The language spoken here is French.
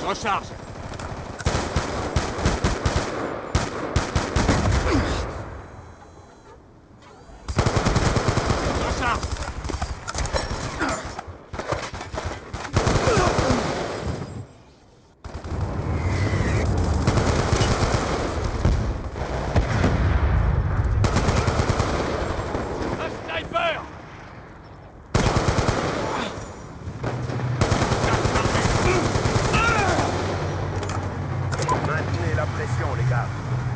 Recharge. Recharge. Un sniper. Maintenez la pression, les gars.